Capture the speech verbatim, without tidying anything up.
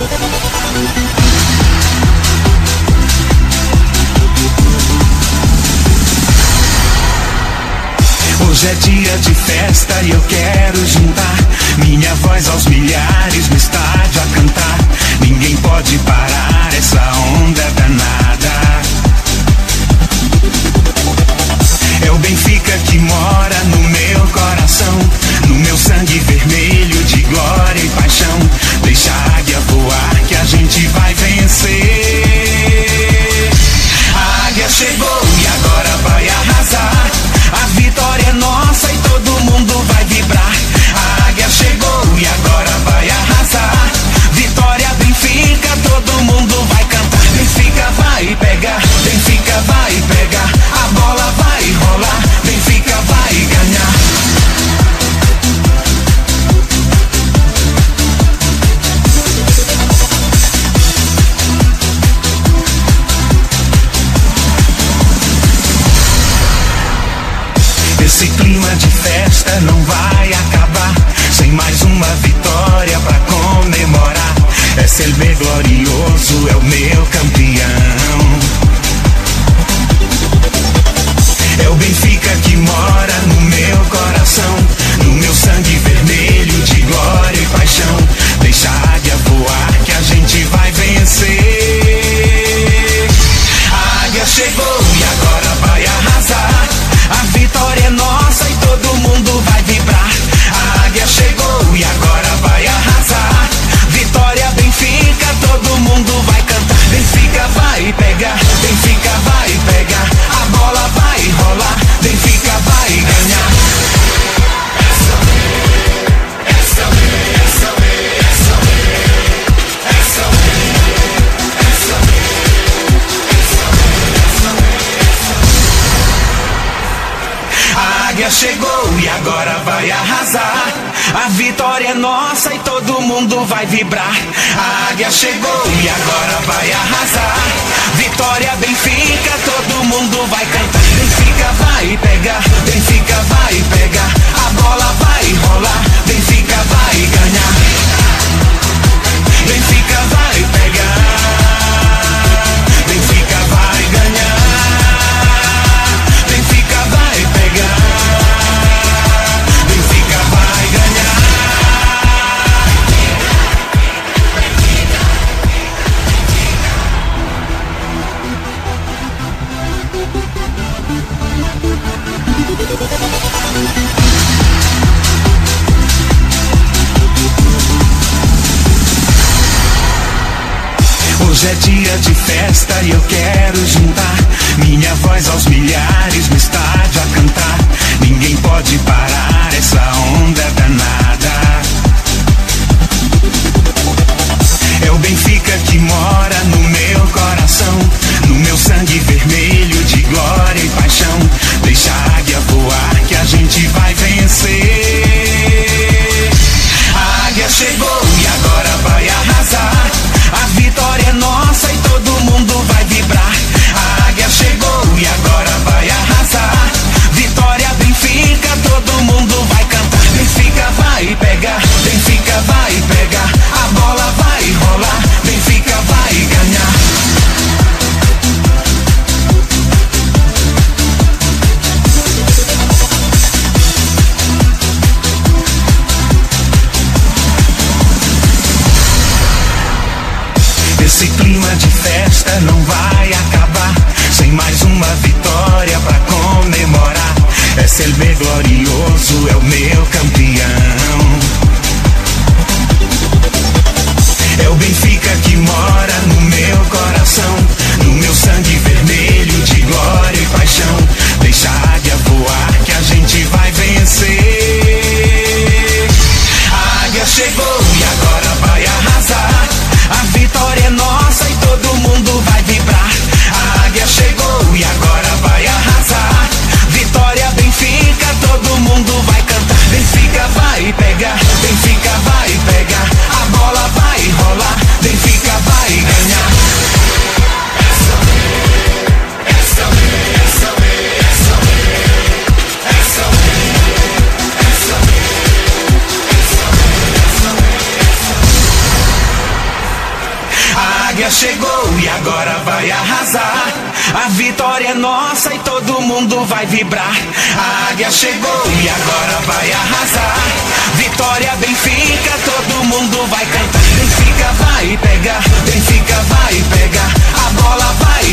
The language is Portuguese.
Hoje é dia de festa e eu quero juntar minha voz aos milhares no estádio a cantar. Ninguém pode parar essa onda danada. É o Benfica que mora no meu coração, no meu sangue vermelho de glória e paixão. Deixa a águia voar que a gente vai vencer. A águia chegou e agora vai arrasar. A vitória é nossa e todo mundo vai vibrar. A águia chegou e agora vai arrasar. Vitória Benfica, todo mundo vai cantar. Benfica vai pegar, Benfica vai pegar. A bola vai rolar, Benfica vai ganhar. Esse clima de festa não vai acabar sem mais uma vitória pra comemorar. É S L B glorioso, é o meu campeão. É o Benfica que mora no meu coração, no meu sangue vermelho de glória e paixão. Deixa a águia voar que a gente vai vencer. A águia chegou e agora vai arrasar. A vitória é nossa e todo mundo vai vibrar. A águia chegou e agora vai arrasar. Vitória Benfica, todo mundo vai cantar. Benfica vai pegar, Benfica vai pegar. A bola vai rolar, Benfica vai ganhar. Essa vez, essa vez, essa vez, essa vez, essa vez, essa vez. A águia chegou e agora vai arrasar. A vitória é nossa e todo mundo vai vibrar. A águia chegou e agora vai arrasar. Vitória Benfica, todo mundo vai cantar. Benfica vai pegar, Benfica vai pegar. A bola vai rolar, Benfica vai ganhar. Benfica vai pegar, Benfica vai ganhar. Benfica vai pegar, Benfica vai ganhar. Hoje é dia de festa e eu quero juntar minha voz aos milhares no estádio a cantar. Ninguém pode parar essa onda danada. É o Benfica que mora no meu coração, no meu sangue vermelho de glória e paixão. Deixa a águia voar que a gente vai vencer. A águia chegou e agora vai arrasar. A vitória é nossa e todo mundo vai vibrar. chegou e agora vai arrasar. A vitória é nossa e todo mundo vai vibrar. A águia chegou e agora vai arrasar. Vitória Benfica, todo mundo vai cantar. Benfica vai pegar, Benfica vai pegar. A bola vai